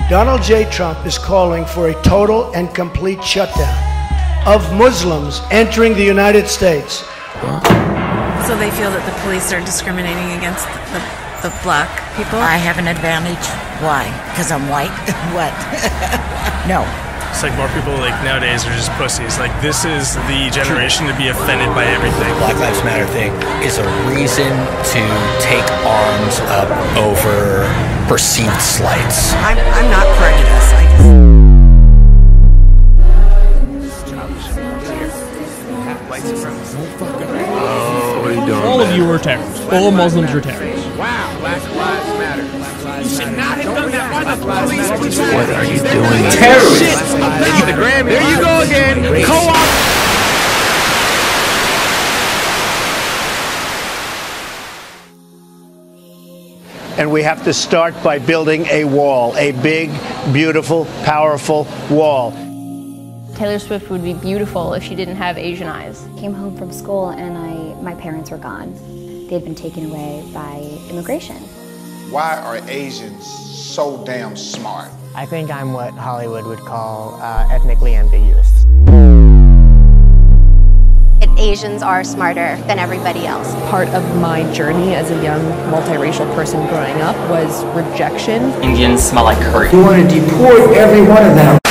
Donald J. Trump is calling for a total and complete shutdown of Muslims entering the United States. So they feel that the police are discriminating against the black people? I have an advantage. Why? Because I'm white? What? No. It's like more people like nowadays are just pussies. Like this is the generation to be offended by everything. Black Lives Matter thing is a reason to take arms up over perceived slights. I'm not prejudiced. All of you are terrorists. All Muslims are terrorists. Wow, Black Lives Matter. You should not have done that. Why the police? What are you doing? Terrorists! There you go again. Co-op. And we have to start by building a wall, a big, beautiful, powerful wall. Taylor Swift would be beautiful if she didn't have Asian eyes. Came home from school and my parents were gone. They'd been taken away by immigration. Why are Asians so damn smart? I think I'm what Hollywood would call ethnically ambiguous. Asians are smarter than everybody else. Part of my journey as a young multiracial person growing up was rejection. Indians smell like curry. You want to deport every one of them.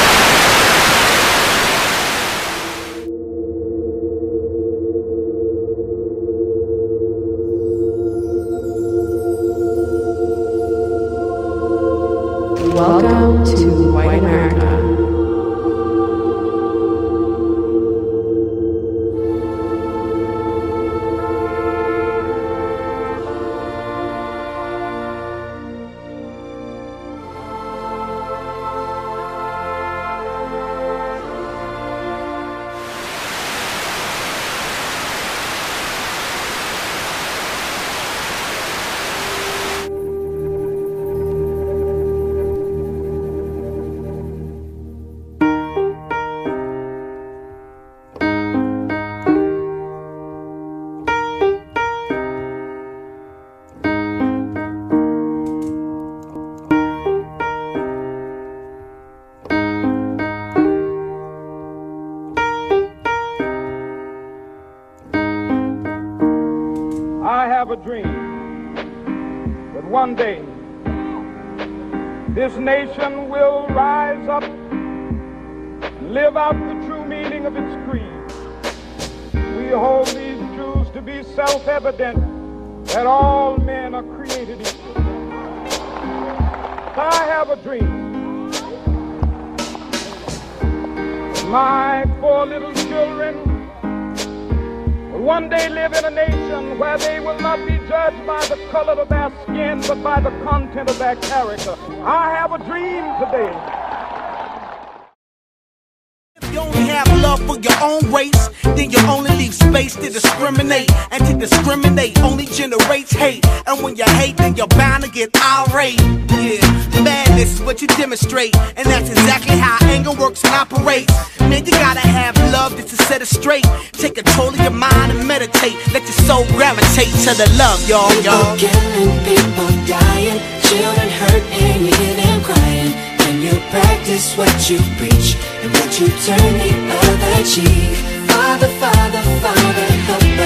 Welcome to White America. I have a dream that one day this nation will rise up and live out the true meaning of its creed. We hold these truths to be self-evident, that all men are created equal. I have a dream that my 4 little children one day live in a nation where they will not be judged by the color of their skin, but by the content of their character. I have a dream today. If you only have love for your own race, then you only leave space to discriminate. And to discriminate only generates hate. And when you hate, then you're bound to get irate. Yeah, madness is what you demonstrate. And that's exactly how anger works and operates. Man, you gotta have love just to set it straight. Take control of your mind and meditate. Let your soul gravitate to the love, y'all. People killing, people dying, children hurt and you hear them crying. When you practice what you preach and what you turn the other cheek. Father, Father, Father, help